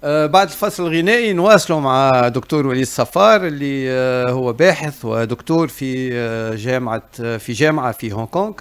بعد الفصل الغنائي نواصلوا مع دكتور وليد صفار اللي هو باحث ودكتور في جامعة في هونغ كونغ.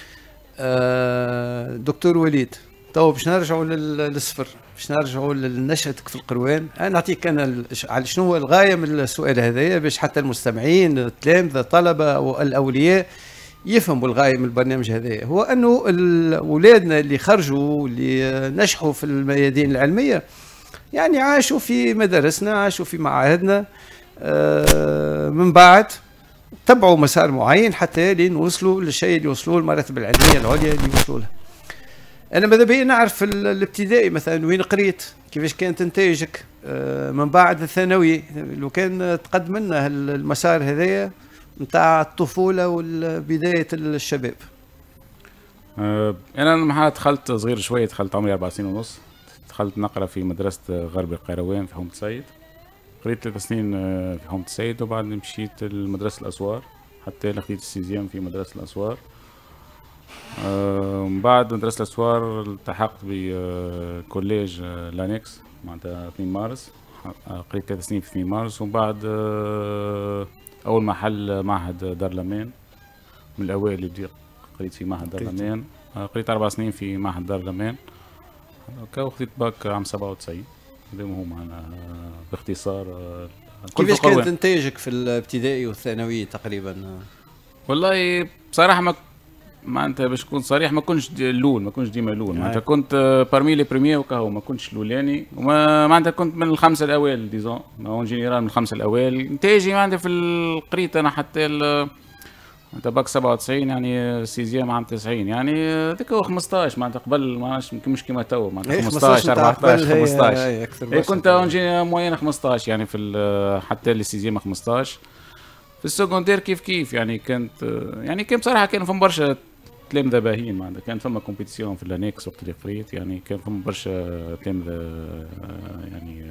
دكتور وليد، تو باش نرجعوا للصفر، باش نرجعوا لنشأتك في القروان. انا نعطيك على شنو هو الغايه من السؤال هذايا باش حتى المستمعين التلامذه الطلبه والاولياء يفهموا الغايه من البرنامج هذايا. هو انه اولادنا اللي خرجوا واللي نجحوا في الميادين العلميه يعني عاشوا في مدارسنا، عاشوا في معاهدنا، من بعد تبعوا مسار معين حتى لين وصلوا للشيء اللي وصلوا المراتب العلميه العليا اللي وصلوا لها. انا ماذا بيا نعرف في الابتدائي مثلا وين قريت، كيفاش كانت نتائجك من بعد الثانوي، لو كان تقدم لنا المسار هذايا نتاع الطفوله وبدايه الشباب. انا لما دخلت صغير شويه، دخلت عمري 4 سنين ونص، دخلت نقرا في مدرسه غرب القيروان في حومة السيد، قريت 3 سنين في حومة السيد، وبعد مشيت لمدرسه الاسوار حتى لقيت السيزيام في مدرسه الاسوار. من بعد مدرسة الأسوار التحقت بكوليج لانكس معناتها 2 مارس، قريت 3 سنين في 2 مارس، ومن بعد أول محل معهد دار الأمان من الأوائل اللي بديت قريت في معهد دار الأمان. قريت 4 سنين في معهد دار الأمان، وخذيت باك عام 97. هذا هو معنا باختصار. كيفاش كانت نتائجك في الابتدائي والثانوي تقريبا؟ والله بصراحة معناتها باش نكون صريح ما كنتش الاول، ما كنتش ديما الاول، معناتها كنت بارمي لي بريمير وكهو، ما كنتش الاولاني، وما معناتها كنت من الخمسه الاوائل ديزون، اون جينيرال من الخمسه الاوائل. نتائجي معناتها في قريت انا حتى معناتها باك 97 يعني سيزيام عام 90 يعني هذاك هو 15 معناتها قبل مش كيما تو معناتها 15 14 15 كنت اون جينيرال موين 15 يعني في حتى السيزيام 15. في السكوندير كيف يعني كان بصراحه كان فما برشا تلامذة باهيين، معناتها كان فما كومبيتيسيون في اللانكس وقت اللي قريت، يعني كان فما برشا تلامذة يعني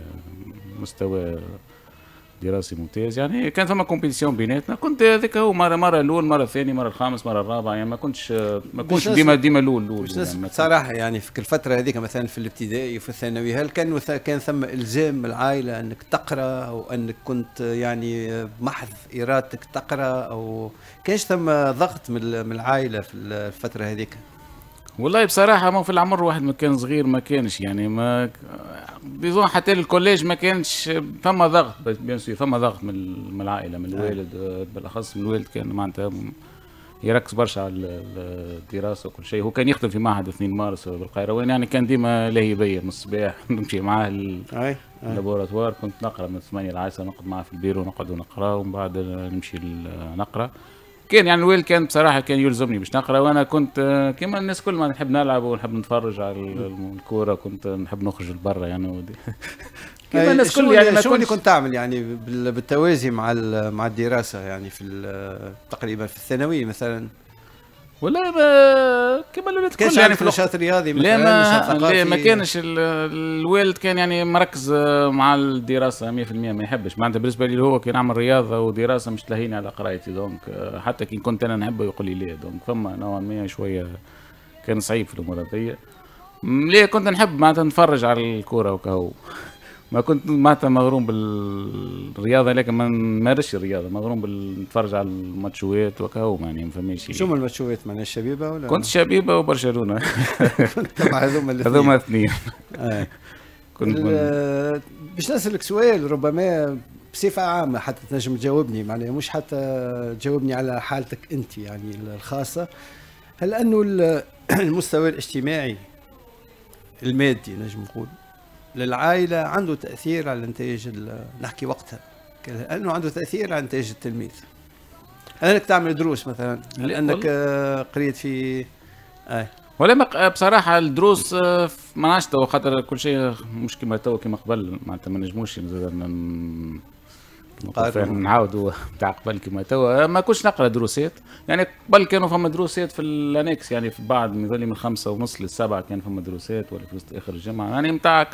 مستوى دراسي ممتاز، يعني كان فما كومبيتيسيون بيناتنا. كنت هذاك هو مرة الأول، مرة الثاني، مرة الخامس، مرة الرابع، يعني ما كنتش ديما الأول. يعني صراحة يعني في الفترة هذيك مثلا في الابتدائي وفي الثانوي، هل كان ثم إلزام من العائلة أنك تقرأ، أو أنك كنت يعني بمحض إرادتك تقرأ، أو كانش ثم ضغط من العائلة في الفترة هذيك؟ والله بصراحة ما في العمر واحد ما كان صغير ما كانش يعني ما ديزون حتى الكوليج ما كانش فما ضغط، بيان سور فما ضغط من العائلة، من الوالد بالأخص. من الوالد كان معناتها يركز برشا على الدراسة وكل شيء. هو كان يخدم في معهد 2 مارس بالقيروان، يعني كان ديما لاهي بيا من الصباح نمشي معاه اللابوراتوار، كنت نقرا من 8 ل 10، نقعد معاه في البيرو نقعد ونقرا، ومن بعد نمشي نقرا. كان يعني الوالد كان بصراحه كان يلزمني باش نقرا، وانا كنت كما الناس كل ما نحب نلعب ونحب نتفرج على الكوره، كنت نحب نخرج لبرا يعني كما الناس كل. يعني شو اللي كنت تعمل يعني بالتوازي مع الدراسه، يعني في تقريبا في الثانوي مثلا؟ ولا كما الولاد كل يعني في النشاط الرياضي مثلا؟ لا ما كانش الوالد كان يعني مركز مع الدراسه 100%، ما يحبش معناتها بالنسبه لي هو كان نعمل رياضه ودراسه مش تلهيني على قرايتي، دونك حتى كي كنت انا نحبه يقول لي لا، دونك فما نوعا ما شويه كان صعيب في الامور هذيا. ليه كنت نحب معناتها نتفرج على الكوره وكهو، ما كنت معناتها مغروم بالرياضه، لكن ما نمارسش الرياضه، مغروم نتفرج على الماتشوات وكهو، يعني ما فماش شيء. شو الماتشوات معناها الشبيبه ولا؟ كنت شبيبه وبرشلونه. كنت مع هذوما اثنين. كنت باش نسألك سؤال ربما بصفه عامه حتى تنجم تجاوبني، معناها مش حتى تجاوبني على حالتك انت يعني الخاصه. هل انه المستوى الاجتماعي المادي نجم نقول للعائلة عنده تأثير على نتائج نحكي وقتها، لأنه عنده تأثير على نتائج التلميذ؟ هل أنك تعمل دروس مثلا؟ هل أنك قريت في ولا بصراحة الدروس ما نعرفش تو، خاطر كل شيء مش كما تو كما قبل، معناتها ما نجموش نعاودوا تاع قبل كما تو. ما كنتش نقرا دروسات، يعني قبل كانوا فما دروسات في الانكس، يعني في بعض من 5:30 ل7 كان فما دروسات، ولا في وسط اخر الجمعه يعني نتاع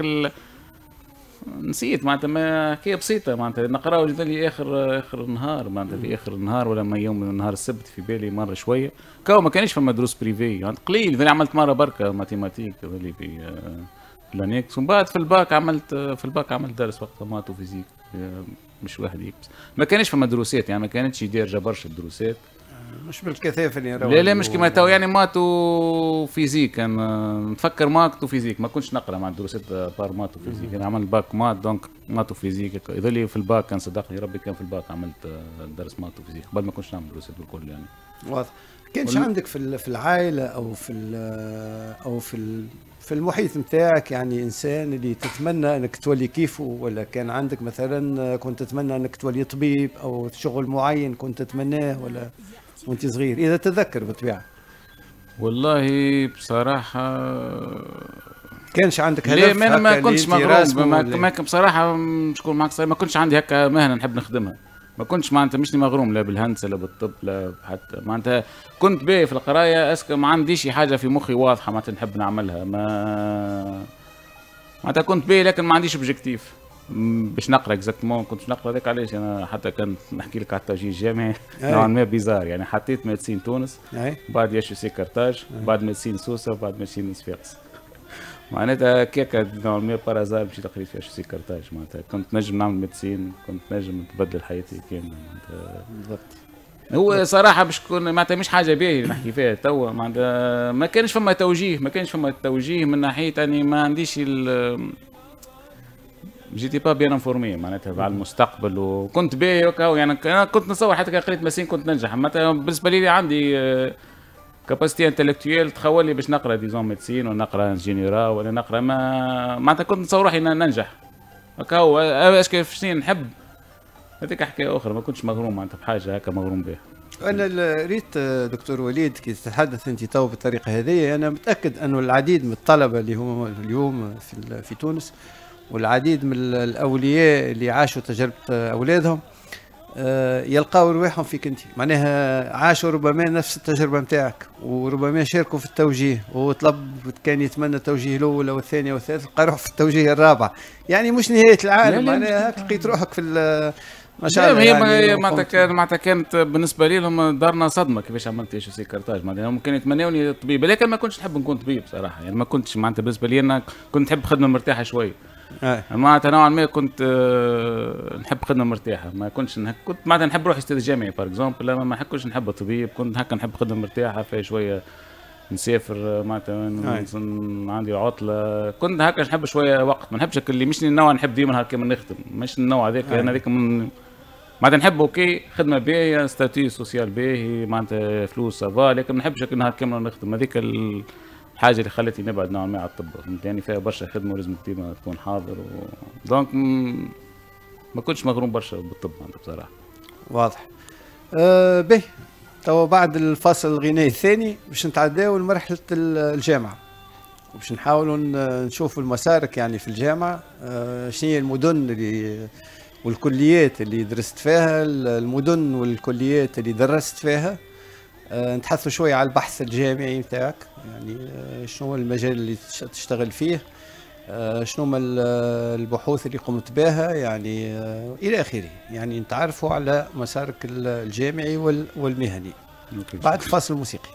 نسيت معناتها ما حكايه بسيطه، معناتها نقراو لي اخر النهار، معناتها في اخر النهار ولا ما يوم من نهار السبت في بالي مره شويه كاو، ما كانش فما دروس بريفي يعني قليل. اللي عملت مره بركه ماتيماتيك اللي في لانيكس. ومن بعد في الباك عملت درس وقتها ماتو فيزيك، مش واحد هيك. ما كانش فما دروسات يعني، ما كانتش دارجه برشا الدروسات، مش بالكثافه اللي لا مش كيما تو يعني ماتو فيزيك. انا نفكر ماتو فيزيك، ما كنتش نقرا مع الدروسات بار ماتو فيزيك. انا عملت باك مات دونك ماتو فيزيك يظل في الباك. كان صدقني ربي كان في الباك عملت درس ماتو فيزيك قبل ما كنتش نعمل دروسات بالكل يعني. واضح. كانش عندك في العائله او في المحيط نتاعك يعني انسان اللي تتمنى انك تولي كيفه، ولا كان عندك مثلا كنت تتمنى انك تولي طبيب او شغل معين كنت تتمناه ولا وانت صغير اذا تتذكر بالطبيعه؟ والله بصراحه كانش عندك هدف؟ لا ما كنتش مغروم بصراحه، مش كون معك ما كنتش عندي هكا مهنه نحب نخدمها. ما كنتش معناتها مش مغروم لا بالهندسه لا بالطب لا حتى معناتها. كنت باهي في القرايه، ما عنديش حاجه في مخي واضحه معناتها نحب نعملها. ما معناتها كنت باهي لكن ما عنديش اوبجيكتيف باش نقرا اكزاكتومون. كنت نقرا هذاك علاش انا حتى كان نحكي لك على التوجيه الجامعي نوعا ما بيزار يعني. حطيت ميدسين تونس، بعد يشو سي كارتاج، بعد ميدسين سوسه، بعد ميدسين صفاقس. معناتها كيكا نوعا ما بارازار مشيت قريت في يشو سي كارتاج. معناتها كنت نجم نعمل ميدسين، كنت نجم نبدل حياتي كامله معناتها. بالضبط. هو صراحه باش تكون معناتها مش حاجه باهيه نحكي فيها توا معناتها. ما كانش فما توجيه، من ناحيه اني ما عنديش جيتي با بيان انفورمي معناتها على المستقبل. وكنت باهي هكا يعني. انا كنت نصور حتى كي قريت ميدسين كنت ننجح. معناتها بالنسبه لي عندي كاباسيتي انتلكتويال تخولي باش نقرا ديزون ميدسين ونقرا انجينيرا ولا نقرا ما معناتها كنت نصور روحي ننجح هكا. هو اش كيف شنو نحب هذيك حكايه اخرى. ما كنتش مغروم معناتها بحاجه هكا مغروم بها. انا ريت دكتور وليد كي تتحدث انت تو بالطريقه هذه، انا متاكد انه العديد من الطلبه اللي هم اليوم في تونس والعديد من الاولياء اللي عاشوا تجربه اولادهم يلقاو رواحهم فيك انت، معناها عاشوا ربما نفس التجربه نتاعك، وربما شاركوا في التوجيه، وطلب كان يتمنى التوجيه الاول والثاني والثالث، لقى روحه في التوجيه الرابع. يعني مش نهايه العالم، معناها لقيت روحك في ما شاء الله. هي معناتها كانت بالنسبه لي لهم دارنا صدمه كيفاش عملت ايش سي كارتاج. معناتها هم كانوا يتمنوني طبيب، لكن ما كنتش نحب نكون طبيب صراحه يعني. ما كنتش معناتها بالنسبه لي انا كنت نحب خدمه مرتاحه شوي. معناتها نوعا ما كنت نحب خدمه مرتاحه. ما كنتش كنت معناتها نحب نروح استاذ جامعي بار اكزومبل، ما كنتش نحب طبيب. كنت هكا نحب خدمه مرتاحه فيها شويه نسافر معناتها عندي عطله. كنت هكا نحب شويه وقت. ما نحبش اللي مش النوع نحب ديما هكا نخدم، مش النوع هذاك. انا هذيك معناتها نحب اوكي خدمه باهيه ستاتيو سوسيال باهي معناتها فلوس سافا، لكن ما نحبش نهار كامل نخدم. هذيك الحاجه اللي خلتني نبعد نوعا ما على الطب يعني. فيها برشا خدمه ولازم ديما تكون حاضر دونك ما كنتش مغروم برشا بالطب بصراحه. واضح. به توا بعد الفاصل الغنائي الثاني باش نتعداو لمرحله الجامعه، وباش نحاولوا نشوفوا المسارك يعني في الجامعه. شنو هي المدن اللي والكليات اللي درست فيها، المدن والكليات اللي درست فيها. نتحدثوا شويه على البحث الجامعي نتاعك، يعني شنو هو المجال اللي تشتغل فيه، شنو هما البحوث اللي قمت بها يعني الى اخره. يعني نتعرفوا على مسارك الجامعي والمهني بعد الفاصل الموسيقي.